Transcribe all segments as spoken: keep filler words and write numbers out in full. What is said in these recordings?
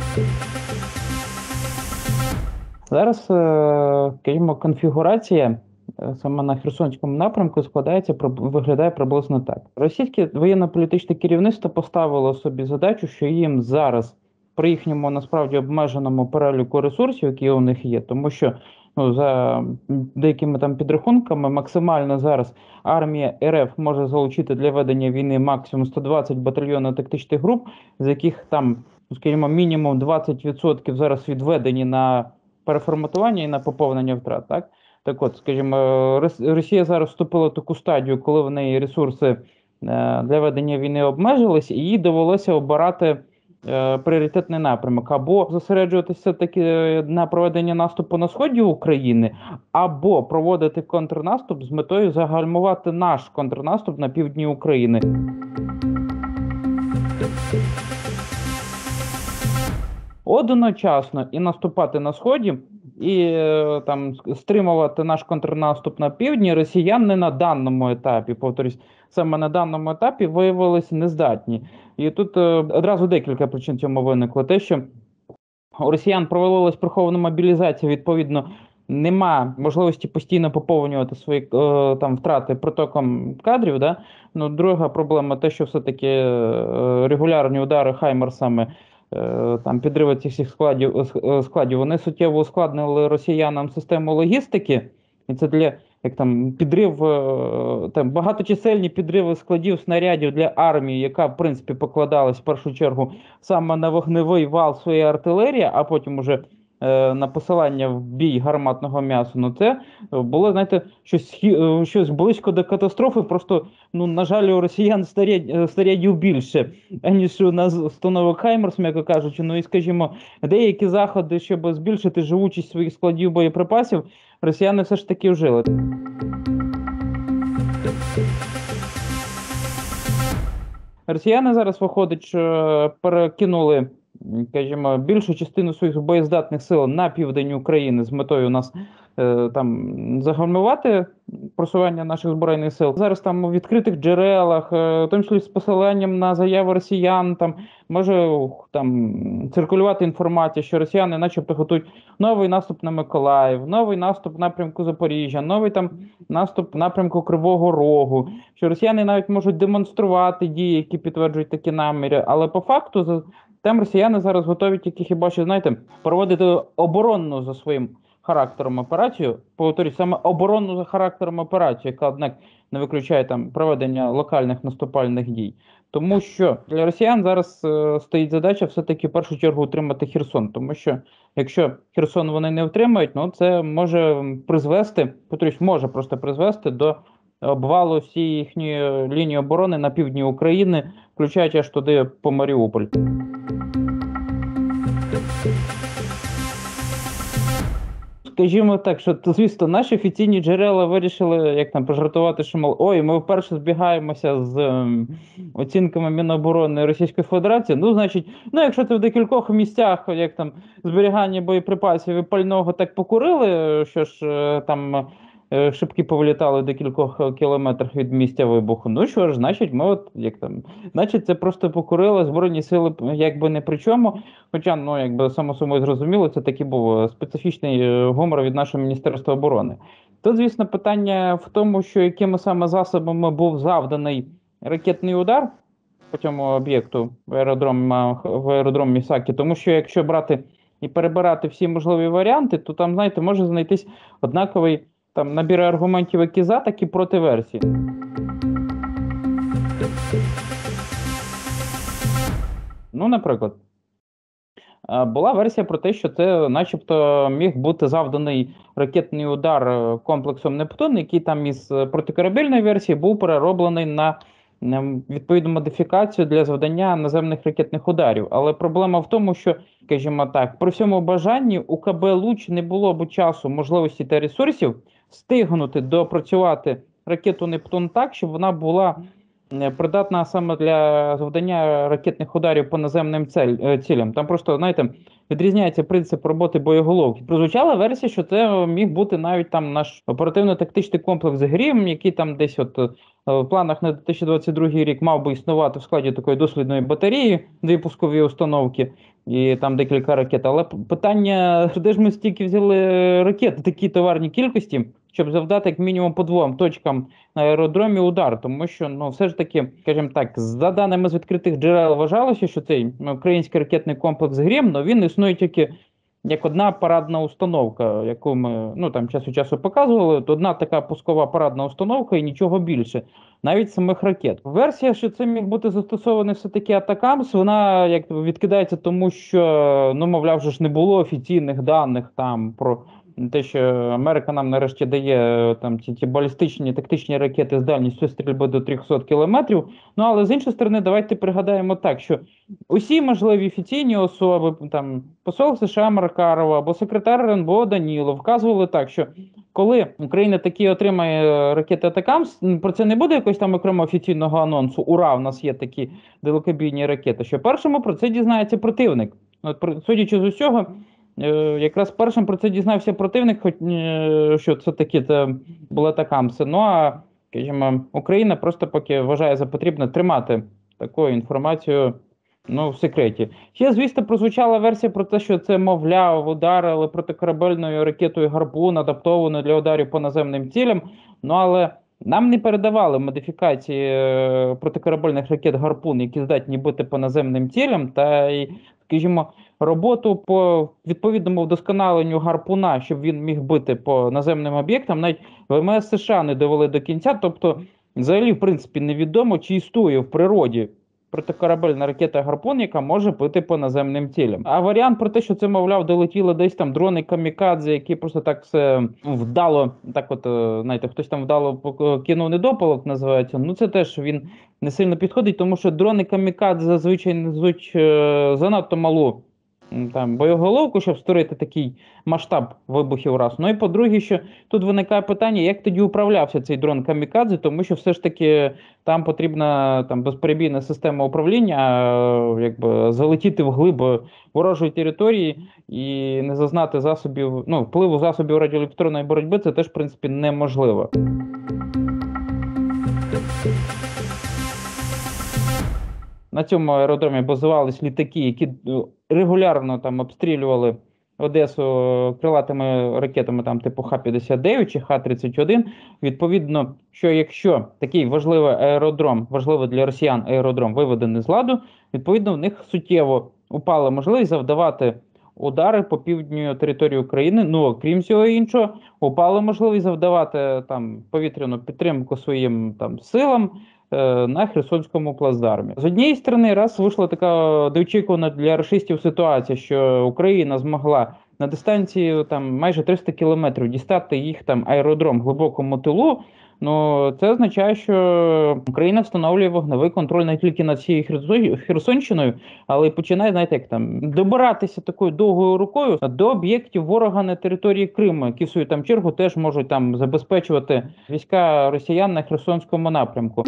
Зараз, е, скажімо, конфігурація е, саме на Херсонському напрямку складається, проб- виглядає приблизно так. Російське воєнно-політичне керівництво поставило собі задачу, що їм зараз при їхньому насправді обмеженому переліку ресурсів, які у них є, тому що ну, за деякими там підрахунками максимально зараз армія РФ може залучити для ведення війни максимум сто двадцять батальйонів тактичних груп, з яких там, ну, скажімо, мінімум двадцять відсотків зараз відведені на переформатування і на поповнення втрат. Так, так от, скажімо, Рос- Росія зараз вступила в таку стадію, коли в неї ресурси е, для ведення війни обмежились, і їй довелося обирати е, пріоритетний напрямок, або зосереджуватися таки на проведення наступу на сході України, або проводити контрнаступ з метою загальмувати наш контрнаступ на півдні України. Одночасно і наступати на сході, і е, там стримувати наш контрнаступ на півдні росіяни на даному етапі, повторюсь, саме на даному етапі виявилися нездатні. І тут е, одразу декілька причин цьому виникло. Те, що у росіян провалилась прихована мобілізація, відповідно, нема можливості постійно поповнювати свої е, там втрати протоком кадрів. Да? Ну, друга проблема, те, що все-таки е, регулярні удари хаймерсами, е, там підриви цих всіх складів, е, складів, вони суттєво ускладнили росіянам систему логістики, і це для як там підрив, е, там багаточисельні підриви складів снарядів для армії, яка в принципі покладалась в першу чергу саме на вогневий вал своєї артилерії, а потім уже е, на посилання в бій гарматного м'яса. Ну це було, знаєте, щось хі- е, щось близько до катастрофи. Просто, ну, на жаль, у росіян снаряд, е, снарядів більше, аніж у нас установок Хаймерс, м'яко кажучи. Ну і, скажімо, деякі заходи, щоб збільшити живучість своїх складів боєприпасів, росіяни все ж таки вжили. Росіяни зараз виходить, що перекинули, м, скажімо, більшу частину своїх боєздатних сил на південь України з метою нас е, там загальмувати просування наших збройних сил. Зараз там у відкритих джерелах, е, в тому числі з посиланням на заяви росіян, там може ух, там циркулювати інформація, що росіяни, начебто, готують новий наступ на Миколаїв, новий наступ в напрямку Запоріжжя, новий там наступ в напрямку Кривого Рогу, що росіяни навіть можуть демонструвати дії, які підтверджують такі наміри, але по факту за тим росіяни зараз готові тільки хіба що, знаєте, проводити оборонну за своїм характером операцію, повторюсь, саме оборонну за характером операцію, яка, однак, не виключає там проведення локальних наступальних дій. Тому що для росіян зараз е, стоїть задача все-таки в першу чергу утримати Херсон, тому що якщо Херсон вони не втримають, ну це може призвести, повторюсь, може просто призвести до обвалу всієї їхньої лінії оборони на півдні України, включаючи аж туди по Маріуполь. Скажімо так, що то, звісно, наші офіційні джерела вирішили, як там пожартувати, що мов, ой, ми вперше збігаємося з ем, оцінками Міноборони Російської Федерації. Ну, значить, ну якщо ти в декількох місцях, як там зберігання боєприпасів і пального так покурили, що ж е, там е, шибки повилітали в декількох кілометрах від місця вибуху. Ну що ж, значить, ми от як там, значить, це просто покурили, збройні сили якби не при чому. Хоча, ну, якби само собою зрозуміло, це такий був е, специфічний е, гумор від нашого Міністерства оборони. Тут, звісно, питання в тому, що якими саме засобами був завданий ракетний удар по цьому об'єкту в аеродром, е, в аеродром Місакі, тому що якщо брати і перебирати всі можливі варіанти, то там, знаєте, може знайтись однаковий там набір аргументів, які за, так і проти версії. Ну, наприклад, Е, була версія про те, що це начебто міг бути завданий ракетний удар е, комплексом Нептун, який там із е, протикорабельної версії був перероблений на ем, відповідну модифікацію для завдання наземних ракетних ударів. Але проблема в тому, що, скажімо так, при всьому бажанні у КБ «Луч» не було б часу, можливості та ресурсів встигнути допрацювати ракету Нептун так, щоб вона була е, придатна саме для завдання ракетних ударів по наземним цель, е, цілям. Там просто, знаєте, відрізняється принцип роботи боєголовки. Прозвучала версія, що це міг бути навіть там наш оперативно-тактичний комплекс «Грім», який там десь от В планах на дві тисячі двадцять другий рік мав би існувати в складі такої дослідної батареї, дві пускові установки і там декілька ракет. Але питання, де ж ми стільки взяли ракет, такі товарні кількості, щоб завдати як мінімум по двом точкам на аеродромі удар. Тому що, ну, все ж таки, скажімо так, за даними з відкритих джерел вважалося, що цей український ракетний комплекс «Грім», ну, він існує тільки як одна парадна установка, яку ми, ну, там час від часу показували, то одна така пускова парадна установка і нічого більше, навіть самих ракет. Версія, що це міг бути застосований все-таки Атакамс, вона як відкидається тому, що, ну, мовляв, вже ж не було офіційних даних там про те, що Америка нам нарешті дає там ці ті балістичні тактичні ракети з дальністю стрільби до трьохсот кілометрів. Ну, але з іншої сторони, давайте пригадаємо так, що усі можливі офіційні особи, там посол США Маркарова або секретар РНБО Бо Данілов вказували так, що коли Україна такі отримає ракети Атакамс, про це не буде якось там окремо офіційного анонсу. Ура, у нас є такі далекобійні ракети. Що першому про це дізнається противник. От, судячи з усього, якраз першим про це дізнався противник, хоч що це такі це були Атакамси. Ну а, скажімо, Україна просто поки вважає за потрібне тримати таку інформацію, ну, в секреті. Ще, звісно, прозвучала версія про те, що це, мовляв, ударили протикорабельною ракетою «Гарпун», адаптованою для ударів по наземним цілям. Ну, але нам не передавали модифікації протикорабельних ракет «Гарпун», які здатні бути по наземним цілям, та й, скажімо, роботу по відповідному вдосконаленню «Гарпуна», щоб він міг бити по наземним об'єктам, навіть ВМС США не довели до кінця. Тобто, взагалі, в принципі, невідомо, чи існує в природі протикорабельна ракета «Гарпун», яка може бити по наземним цілям. А варіант про те, що це, мовляв, долетіли десь там дрони камікадзе, які просто так все вдало, так от, знаєте, хтось там вдало кинув недопалок, називається, ну це теж він не сильно підходить, тому що дрони камікадзе зазвичай несуть е, занадто малу там боєголовку, щоб створити такий масштаб вибухів раз. Ну і по-друге, що тут виникає питання, як тоді управлявся цей дрон камікадзе, тому що все ж таки там потрібна там безперебійна система управління, якби залетіти вглиб ворожої території і не зазнати засобів, ну, впливу засобів радіоелектронної боротьби, це теж, в принципі, неможливо. На цьому аеродромі базувались літаки, які регулярно там обстрілювали Одесу крилатими ракетами там типу Х п'ятдесят дев'ять чи Х тридцять один. Відповідно, що якщо такий важливий аеродром, важливий для росіян аеродром виведений з ладу, відповідно в них суттєво упала можливість завдавати удари по півдню території України. Ну, крім цього іншого, упала можливість завдавати там повітряну підтримку своїм там силам на Херсонському плацдармі. З однієї сторони, раз вийшла така неочікувана для рашистів ситуація, що Україна змогла на дистанції там майже триста кілометрів дістати їх там аеродром в глибокому тилу. Ну, це означає, що Україна встановлює вогневий контроль не тільки над цією Херсонщиною, але й починає, знаєте, як там, добиратися такою довгою рукою до об'єктів ворога на території Криму, які в свою там чергу теж можуть там забезпечувати війська росіян на Херсонському напрямку.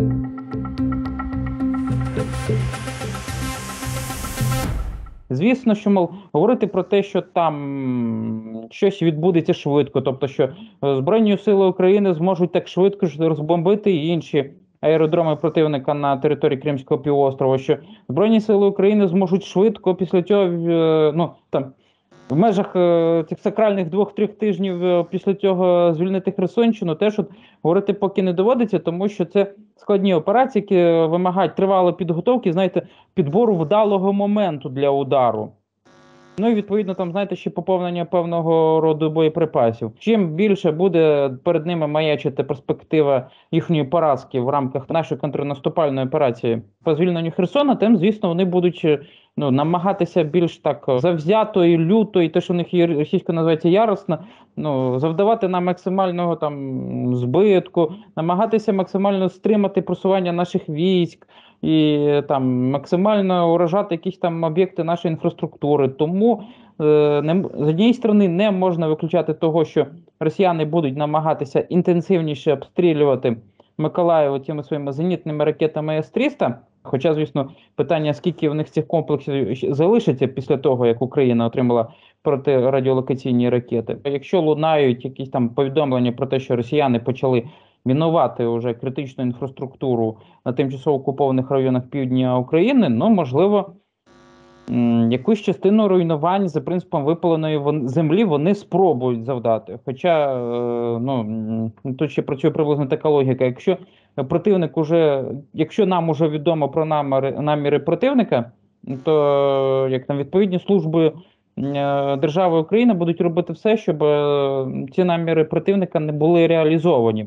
Звісно, що, мов, говорити про те, що там щось відбудеться швидко, тобто, що Збройні сили України зможуть так швидко ж розбомбити і інші аеродроми противника на території Кримського півострова, що Збройні сили України зможуть швидко після цього, ну, там, в межах е, цих сакральних двох-трьох тижнів е, після цього звільнити Херсонщину, теж от говорити поки не доводиться, тому що це складні операції, які вимагають тривалої підготовки, знаєте, підбору вдалого моменту для удару. Ну і відповідно там, знаєте, ще поповнення певного роду боєприпасів. Чим більше буде перед ними маячити перспектива їхньої поразки в рамках нашої контрнаступальної операції по звільненню Херсона, тим, звісно, вони будуть ну, намагатися більш так завзято і люто, і те, що в них є російська називається яростно, ну, завдавати нам максимального там збитку, намагатися максимально стримати просування наших військ, і там максимально уражати якісь там об'єкти нашої інфраструктури. Тому е, не, з однієї сторони не можна виключати того, що росіяни будуть намагатися інтенсивніше обстрілювати Миколаїв тими своїми зенітними ракетами С триста. Хоча, звісно, питання, скільки в них цих комплексів залишиться після того, як Україна отримала протирадіолокаційні ракети. Якщо лунають якісь там повідомлення про те, що росіяни почали мінувати вже критичну інфраструктуру на тимчасово окупованих районах півдня України, ну, можливо, якусь частину руйнувань за принципом випаленої землі вони спробують завдати. Хоча, ну, тут ще працює приблизно така логіка. Якщо противник уже, якщо нам уже відомо про наміри, наміри противника, то як там відповідні служби держави України будуть робити все, щоб ці наміри противника не були реалізовані.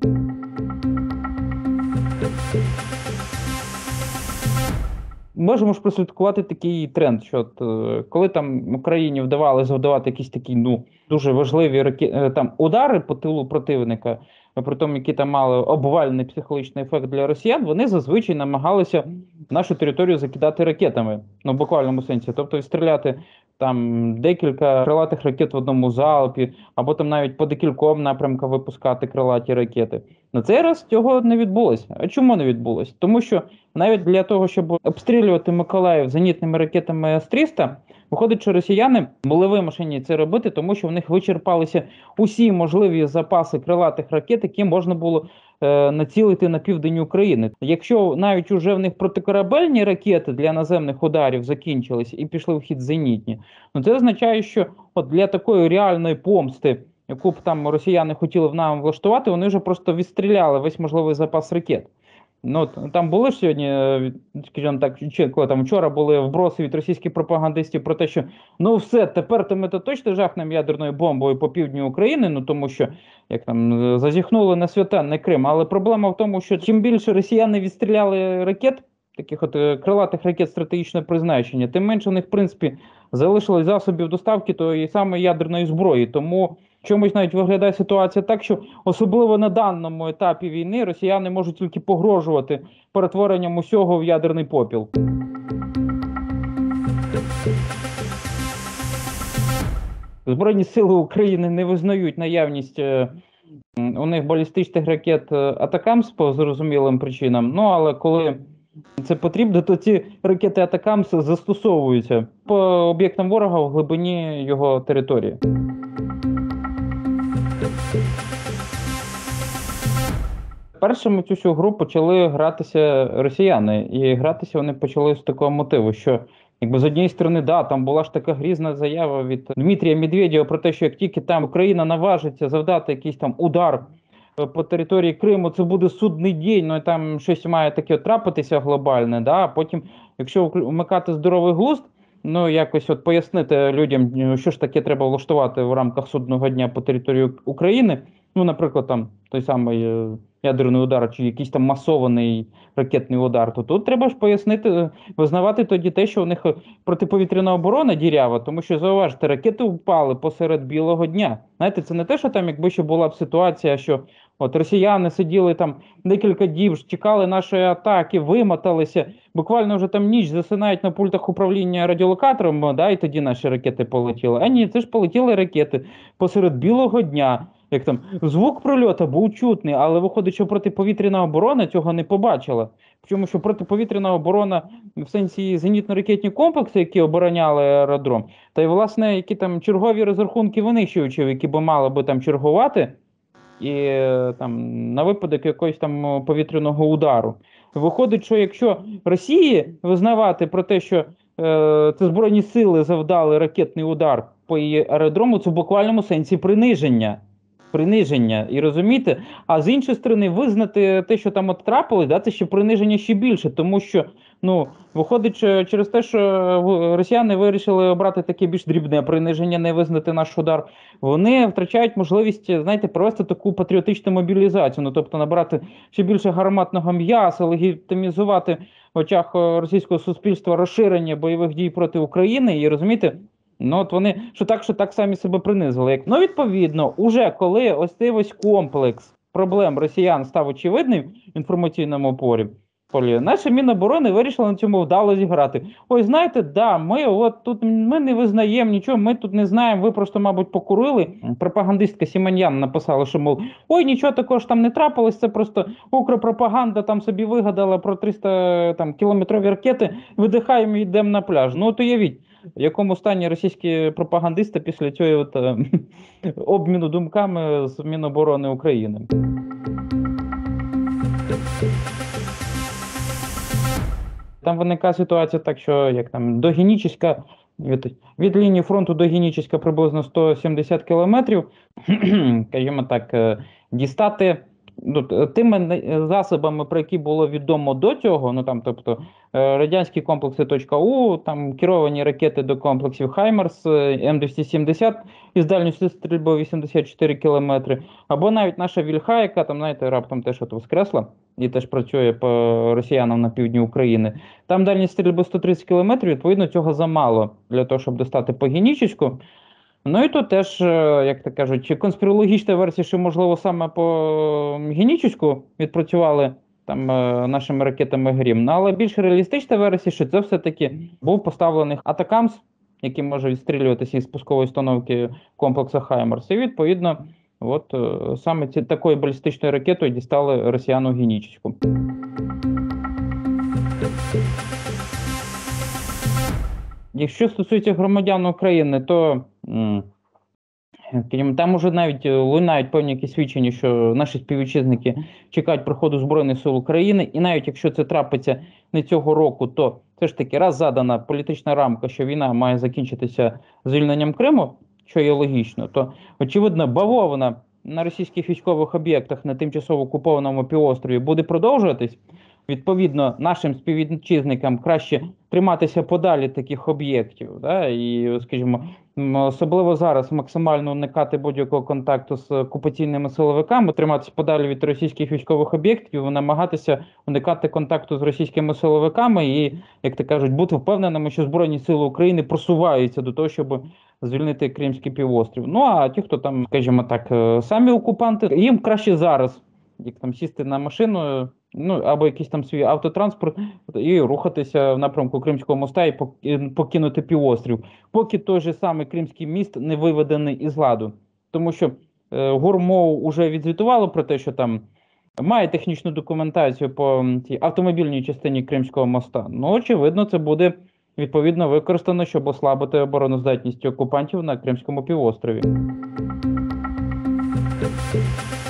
Можемо ж прослідкувати такий тренд, що от, коли там Україні вдавалося завдавати якісь такі, ну, дуже важливі ракі... там, удари по тилу противника, при тому, які там мали обвальний психологічний ефект для росіян, вони зазвичай намагалися нашу територію закидати ракетами, ну, в буквальному сенсі, тобто відстріляти там декілька крилатих ракет в одному залпі, або там навіть по декільком напрямкам випускати крилаті ракети. На цей раз цього не відбулося. А чому не відбулося? Тому що навіть для того, щоб обстрілювати Миколаїв зенітними ракетами С триста, виходить, що росіяни були вимушені це робити, тому що в них вичерпалися усі можливі запаси крилатих ракет, які можна було е, націлити на південь України. Якщо навіть уже в них протикорабельні ракети для наземних ударів закінчились і пішли в хід зенітні, ну це означає, що от для такої реальної помсти, яку б там росіяни хотіли в нам влаштувати, вони вже просто відстріляли весь можливий запас ракет. Ну, там були ж сьогодні, скажімо так, коли там вчора були вброси від російських пропагандистів про те, що ну все, тепер то ми то точно жахнемо ядерною бомбою по півдню України, ну тому що, як там, зазіхнули на святенний Крим. Але проблема в тому, що чим більше росіяни відстріляли ракет, таких от крилатих ракет стратегічного призначення, тим менше у них, в принципі, залишилось засобів доставки тої самої ядерної зброї. Тому чомусь навіть виглядає ситуація так, що особливо на даному етапі війни росіяни можуть тільки погрожувати перетворенням усього в ядерний попіл. Збройні сили України не визнають наявність е, у них балістичних ракет «Атакамс» по зрозумілим причинам, ну але коли це потрібно, то ці ракети «Атакамс» застосовуються по об'єктам ворога в глибині його території. Першими цю всю гру почали гратися росіяни, і гратися вони почали з такого мотиву, що якби з однієї сторони, да, там була ж така грізна заява від Дмитрія Медведєва про те, що як тільки там Україна наважиться завдати якийсь там удар по території Криму, це буде судний день, ну і там щось має таке трапитися глобальне, да, а потім, якщо вмикати здоровий глузд, ну якось от пояснити людям, що ж таке треба влаштувати в рамках судного дня по території України, ну, наприклад, там той самий ядерний удар, чи якийсь там масований ракетний удар, то тут треба ж пояснити, визнавати тоді те, що у них протиповітряна оборона дірява, тому що, зауважте, ракети впали посеред білого дня. Знаєте, це не те, що там, якби ще була б ситуація, що от росіяни сиділи там декілька діб, чекали нашої атаки, вимоталися, буквально вже там ніч засинають на пультах управління радіолокатором, да, і тоді наші ракети полетіли. А ні, це ж полетіли ракети посеред білого дня. Як там, звук прильоту був чутний, але виходить, що протиповітряна оборона цього не побачила. Чому що протиповітряна оборона в сенсі зенітно-ракетні комплекси, які обороняли аеродром, та й, власне, які там чергові розрахунки винищувачів, які би мали би там чергувати, і там на випадок якогось там повітряного удару. Виходить, що якщо Росії визнавати про те, що е, це Збройні сили завдали ракетний удар по її аеродрому, це в буквальному сенсі приниження. Приниження, і розумієте? А з іншої сторони, визнати те, що там от трапилось, да, це ще приниження ще більше, тому що, ну, виходить через те, що росіяни вирішили обрати таке більш дрібне приниження, не визнати наш удар, вони втрачають можливість, знаєте, провести таку патріотичну мобілізацію, ну, тобто набрати ще більше гарматного м'яса, легітимізувати в очах російського суспільства розширення бойових дій проти України, і розумієте, ну от вони, що так, що так самі себе принизили. Ну, відповідно, уже коли ось цей ось комплекс проблем росіян став очевидним в інформаційному полі, полі, наша Міноборони вирішила на цьому вдало зіграти. Ой, знаєте, да, ми от тут ми не визнаємо нічого, ми тут не знаємо, ви просто, мабуть, покурили. Пропагандистка Сімоньян написала, що, мов, ой, нічого такого ж там не трапилось, це просто укропропаганда там собі вигадала про триста там, кілометрові ракети, видихаємо і йдемо на пляж. Ну, от уявіть, в якому стані російські пропагандисти після цього от, е, обміну думками з Міноборони України. Там виникає ситуація так, що як там до Генічеська, від, від лінії фронту до Генічеська приблизно сто сімдесят кілометрів, скажімо так, е, дістати ну, т- тими не- засобами, про які було відомо до цього, ну там, тобто е, радянські комплекси .У, там керовані ракети до комплексів Хаймерс, е, М двісті сімдесят із дальністю стрільби вісімдесят чотири кілометри, або навіть наша Вільха, яка там, знаєте, раптом теж от воскресла і теж працює по росіянам на півдні України. Там дальність стрільби сто тридцять кілометрів, відповідно, цього замало для того, щоб достати по Генічеську. Ну і тут теж, е, як то кажуть, чи конспірологічна версія, що, можливо, саме по Генічеську відпрацювали там е, нашими ракетами Грім. Ну, але більш реалістична версія, що це все-таки був поставлений Атакамс, який може відстрілюватися із пускової установки комплексу Хаймерс. І відповідно, от е, саме ці, такою балістичною ракетою дістали росіяну Генічеську. Якщо стосується громадян України, то м, скажімо, там уже навіть е, лунають певні якісь свідчення, що наші співвітчизники чекають приходу Збройних сил України, і навіть якщо це трапиться не цього року, то все ж таки раз задана політична рамка, що війна має закінчитися звільненням Криму, що є логічно, то очевидно бавовна на російських військових об'єктах на тимчасово окупованому півострові буде продовжуватись. Відповідно, нашим співвітчизникам краще триматися подалі таких об'єктів, да, і, скажімо, м, особливо зараз максимально уникати будь-якого контакту з окупаційними силовиками, триматися подалі від російських військових об'єктів, намагатися уникати контакту з російськими силовиками і, як то кажуть, бути впевненими, що Збройні Сили України просуваються до того, щоб звільнити Кримський півострів. Ну а ті, хто там, скажімо так, е, самі окупанти, їм краще зараз, як там сісти на машину, ну або якийсь там свій автотранспорт і рухатися в напрямку Кримського моста і пок- покинути півострів, поки той же самий Кримський міст не виведений із ладу. Тому що е, ГУРМО вже відзвітувало про те, що там має технічну документацію по м, тій автомобільній частині Кримського моста. Ну, очевидно, це буде відповідно використано, щоб ослабити обороноздатність окупантів на Кримському півострові.